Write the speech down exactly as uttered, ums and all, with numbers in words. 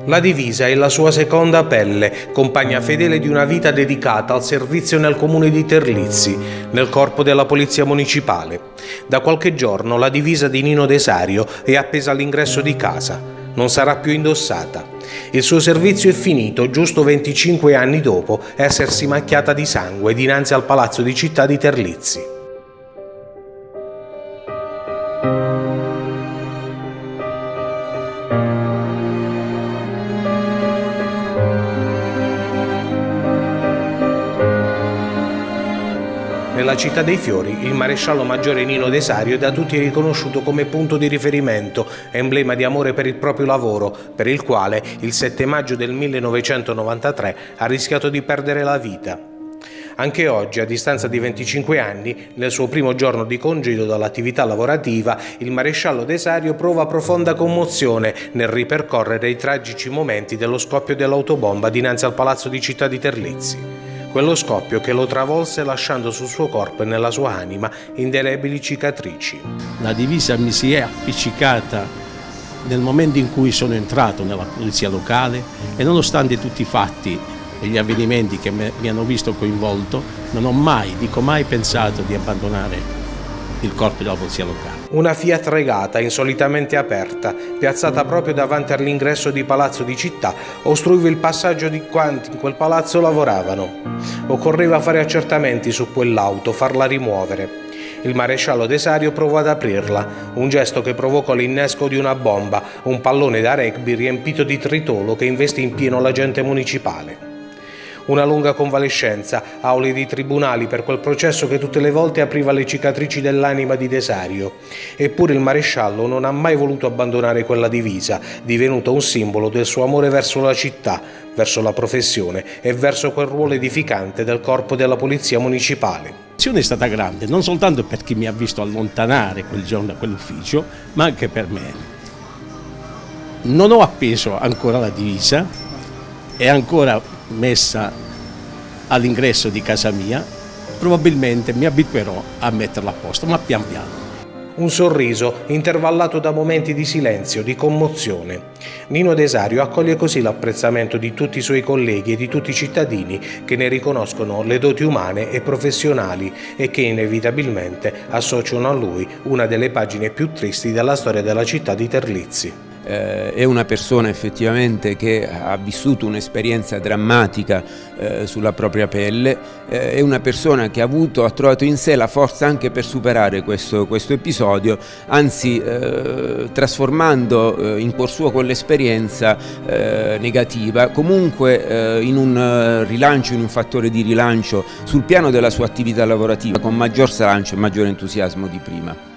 La divisa è la sua seconda pelle, compagna fedele di una vita dedicata al servizio nel comune di Terlizzi, nel corpo della polizia municipale. Da qualche giorno la divisa di Nino Desario è appesa all'ingresso di casa. Non sarà più indossata. Il suo servizio è finito giusto venticinque anni dopo essersi macchiata di sangue dinanzi al palazzo di città di Terlizzi. Nella città dei fiori, il maresciallo maggiore Nino Desario è da tutti riconosciuto come punto di riferimento, emblema di amore per il proprio lavoro, per il quale il sette maggio del millenovecentonovantatré ha rischiato di perdere la vita. Anche oggi, a distanza di venticinque anni, nel suo primo giorno di congedo dall'attività lavorativa, il maresciallo Desario prova profonda commozione nel ripercorrere i tragici momenti dello scoppio dell'autobomba dinanzi al palazzo di città di Terlizzi. Quello scoppio che lo travolse lasciando sul suo corpo e nella sua anima indelebili cicatrici. La divisa mi si è appiccicata nel momento in cui sono entrato nella polizia locale e nonostante tutti i fatti e gli avvenimenti che mi hanno visto coinvolto, non ho mai, dico mai, pensato di abbandonare il corpo della polizia locale. Una Fiat Regata insolitamente aperta, piazzata proprio davanti all'ingresso di Palazzo di Città, ostruiva il passaggio di quanti in quel palazzo lavoravano. Occorreva fare accertamenti su quell'auto, farla rimuovere. Il maresciallo Desario provò ad aprirla, un gesto che provocò l'innesco di una bomba, un pallone da rugby riempito di tritolo che investì in pieno l'agente municipale. Una lunga convalescenza, aule di tribunali per quel processo che tutte le volte apriva le cicatrici dell'anima di Desario. Eppure il maresciallo non ha mai voluto abbandonare quella divisa, divenuta un simbolo del suo amore verso la città, verso la professione e verso quel ruolo edificante del corpo della polizia municipale. L'azione è stata grande, non soltanto per chi mi ha visto allontanare quel giorno da quell'ufficio, ma anche per me. Non ho appeso ancora la divisa, è ancora messa all'ingresso di casa mia, probabilmente mi abituerò a metterla a posto, ma pian piano. Un sorriso intervallato da momenti di silenzio, di commozione. Nino Desario accoglie così l'apprezzamento di tutti i suoi colleghi e di tutti i cittadini che ne riconoscono le doti umane e professionali e che inevitabilmente associano a lui una delle pagine più tristi della storia della città di Terlizzi. Eh, è una persona effettivamente che ha vissuto un'esperienza drammatica eh, sulla propria pelle, eh, è una persona che ha avuto, ha trovato in sé la forza anche per superare questo, questo episodio, anzi eh, trasformando eh, in cuor suo quell'esperienza eh, negativa comunque eh, in un rilancio, in un fattore di rilancio sul piano della sua attività lavorativa con maggior slancio e maggior entusiasmo di prima.